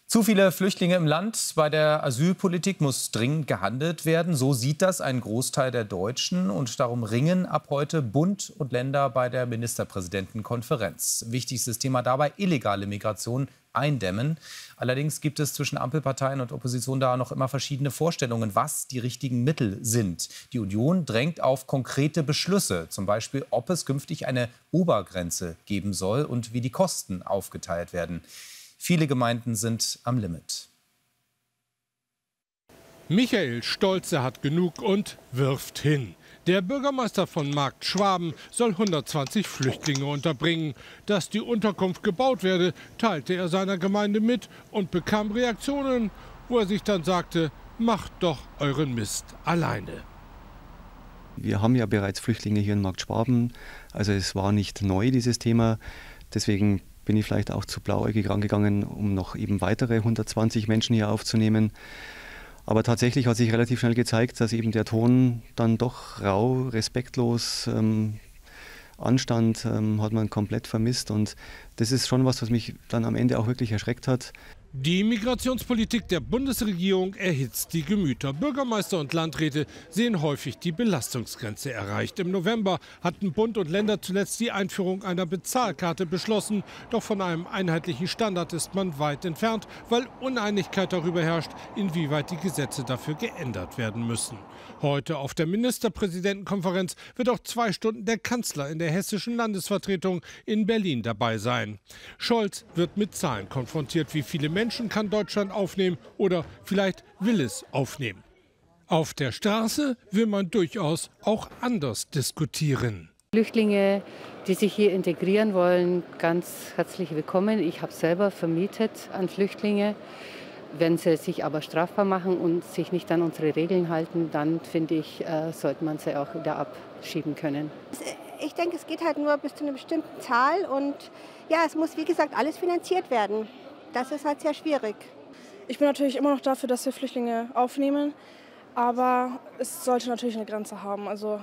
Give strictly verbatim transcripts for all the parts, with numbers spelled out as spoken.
Zu viele Flüchtlinge im Land. Bei der Asylpolitik muss dringend gehandelt werden. So sieht das ein Großteil der Deutschen. Und darum ringen ab heute Bund und Länder bei der Ministerpräsidentenkonferenz. Wichtigstes Thema dabei: illegale Migration eindämmen. Allerdings gibt es zwischen Ampelparteien und Opposition da noch immer verschiedene Vorstellungen, was die richtigen Mittel sind. Die Union drängt auf konkrete Beschlüsse, zum Beispiel, ob es künftig eine Obergrenze geben soll und wie die Kosten aufgeteilt werden. Viele Gemeinden sind am Limit. Michael Stolze hat genug und wirft hin. Der Bürgermeister von Markt Schwaben soll hundertzwanzig Flüchtlinge unterbringen. Dass die Unterkunft gebaut werde, teilte er seiner Gemeinde mit und bekam Reaktionen, wo er sich dann sagte: Macht doch euren Mist alleine. Wir haben ja bereits Flüchtlinge hier in Markt Schwaben, also es war nicht neu, dieses Thema. Deswegen bin ich vielleicht auch zu blauäugig rangegangen, um noch eben weitere hundertzwanzig Menschen hier aufzunehmen. Aber tatsächlich hat sich relativ schnell gezeigt, dass eben der Ton dann doch rau, respektlos, ähm, Anstand ähm, hat man komplett vermisst. Und das ist schon was, was mich dann am Ende auch wirklich erschreckt hat. Die Migrationspolitik der Bundesregierung erhitzt die Gemüter. Bürgermeister und Landräte sehen häufig die Belastungsgrenze erreicht. Im November hatten Bund und Länder zuletzt die Einführung einer Bezahlkarte beschlossen. Doch von einem einheitlichen Standard ist man weit entfernt, weil Uneinigkeit darüber herrscht, inwieweit die Gesetze dafür geändert werden müssen. Heute auf der Ministerpräsidentenkonferenz wird auch zwei Stunden der Kanzler in der hessischen Landesvertretung in Berlin dabei sein. Scholz wird mit Zahlen konfrontiert, wie viele Menschen kann Deutschland aufnehmen oder vielleicht will es aufnehmen. Auf der Straße will man durchaus auch anders diskutieren. Flüchtlinge, die sich hier integrieren wollen, ganz herzlich willkommen. Ich habe selber vermietet an Flüchtlinge. Wenn sie sich aber strafbar machen und sich nicht an unsere Regeln halten, dann finde ich, äh, sollte man sie auch wieder abschieben können. Ich denke, es geht halt nur bis zu einer bestimmten Zahl und ja, es muss wie gesagt alles finanziert werden. Das ist halt sehr schwierig. Ich bin natürlich immer noch dafür, dass wir Flüchtlinge aufnehmen, aber es sollte natürlich eine Grenze haben. Also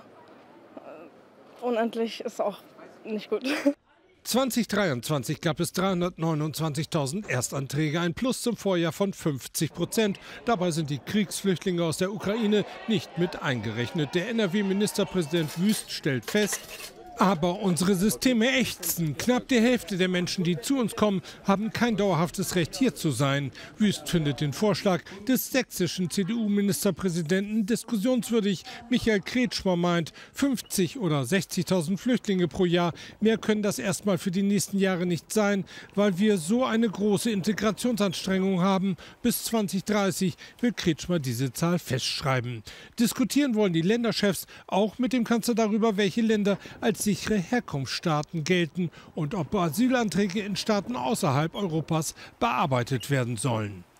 äh, unendlich ist auch nicht gut. zweitausenddreiundzwanzig gab es dreihundertneunundzwanzigtausend Erstanträge, ein Plus zum Vorjahr von fünfzig Prozent. Dabei sind die Kriegsflüchtlinge aus der Ukraine nicht mit eingerechnet. Der N R W-Ministerpräsident Wüst stellt fest: Aber unsere Systeme ächzen. Knapp die Hälfte der Menschen, die zu uns kommen, haben kein dauerhaftes Recht, hier zu sein. Wüst findet den Vorschlag des sächsischen C D U-Ministerpräsidenten diskussionswürdig. Michael Kretschmer meint, fünfzig oder sechzigtausend Flüchtlinge pro Jahr. Mehr können das erstmal für die nächsten Jahre nicht sein, weil wir so eine große Integrationsanstrengung haben. Bis zweitausenddreißig will Kretschmer diese Zahl festschreiben. Diskutieren wollen die Länderchefs auch mit dem Kanzler darüber, welche Länder als sichere Herkunftsstaaten gelten und ob Asylanträge in Staaten außerhalb Europas bearbeitet werden sollen.